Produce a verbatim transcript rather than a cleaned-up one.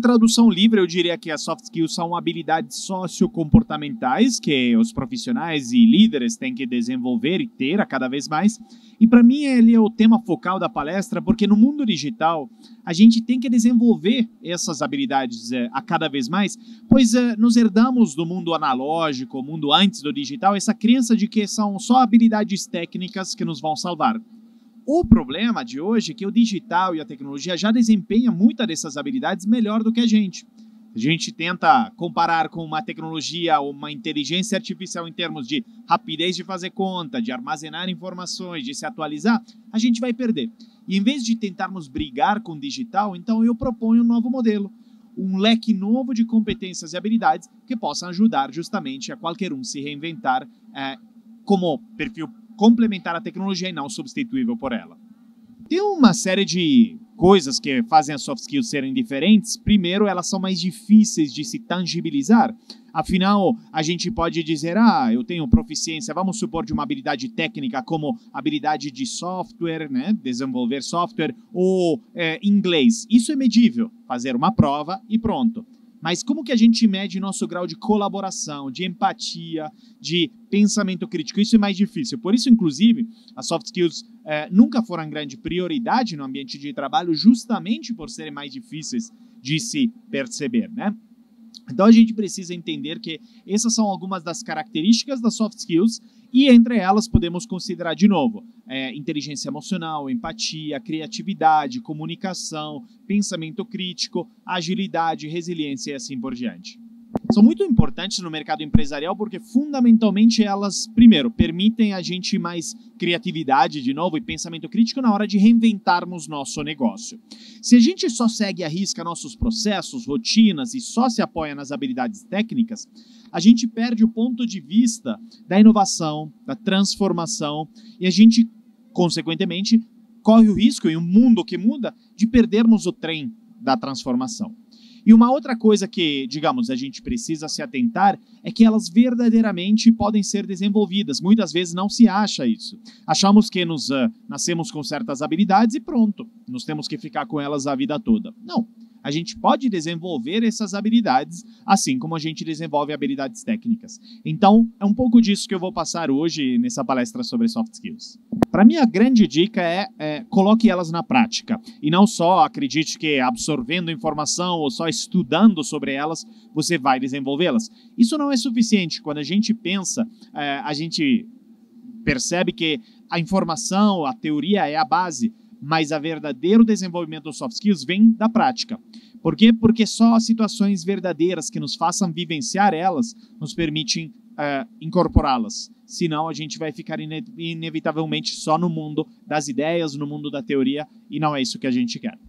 tradução livre, eu diria que as soft skills são habilidades sociocomportamentais que os profissionais e líderes têm que desenvolver e ter a cada vez mais. E para mim ele é o tema focal da palestra, porque no mundo digital a gente tem que desenvolver essas habilidades é, a cada vez mais, pois é, nos herdamos do mundo analógico, o mundo antes do digital, essa crença de que são só habilidades técnicas que nos vão salvar. O problema de hoje é que o digital e a tecnologia já desempenham muitas dessas habilidades melhor do que a gente. A gente tenta comparar com uma tecnologia ou uma inteligência artificial em termos de rapidez de fazer conta, de armazenar informações, de se atualizar, a gente vai perder. E em vez de tentarmos brigar com o digital, então eu proponho um novo modelo, um leque novo de competências e habilidades que possam ajudar justamente a qualquer um se reinventar é, como perfil complementar a tecnologia e não substituível por ela. Tem uma série de coisas que fazem as soft skills serem diferentes. Primeiro, elas são mais difíceis de se tangibilizar. Afinal, a gente pode dizer, ah, eu tenho proficiência, vamos supor, de uma habilidade técnica como habilidade de software, né, desenvolver software, ou é, inglês. Isso é medível, fazer uma prova e pronto. Mas como que a gente mede nosso grau de colaboração, de empatia, de pensamento crítico? Isso é mais difícil. Por isso, inclusive, as soft skills eh, nunca foram grande prioridade no ambiente de trabalho, justamente por serem mais difíceis de se perceber, né? Então a gente precisa entender que essas são algumas das características das soft skills e entre elas podemos considerar de novo é, inteligência emocional, empatia, criatividade, comunicação, pensamento crítico, agilidade, resiliência e assim por diante. São muito importantes no mercado empresarial porque fundamentalmente elas, primeiro, permitem a gente mais criatividade de novo e pensamento crítico na hora de reinventarmos nosso negócio. Se a gente só segue à risca nossos processos, rotinas e só se apoia nas habilidades técnicas, a gente perde o ponto de vista da inovação, da transformação e a gente, consequentemente, corre o risco, em um mundo que muda, de perdermos o trem da transformação. E uma outra coisa que, digamos, a gente precisa se atentar é que elas verdadeiramente podem ser desenvolvidas. Muitas vezes não se acha isso. Achamos que nos uh, nascemos com certas habilidades e pronto, nós temos que ficar com elas a vida toda. Não. A gente pode desenvolver essas habilidades, assim como a gente desenvolve habilidades técnicas. Então, é um pouco disso que eu vou passar hoje nessa palestra sobre soft skills. Para mim, a grande dica é, é coloque elas na prática. E não só acredite que absorvendo informação ou só estudando sobre elas, você vai desenvolvê-las. Isso não é suficiente. Quando a gente pensa, é, a gente percebe que a informação, a teoria é a base, mas o verdadeiro desenvolvimento dos soft skills vem da prática. Por quê? Porque só situações verdadeiras que nos façam vivenciar elas nos permitem uh, incorporá-las. Senão a gente vai ficar ine- inevitavelmente só no mundo das ideias, no mundo da teoria, e não é isso que a gente quer.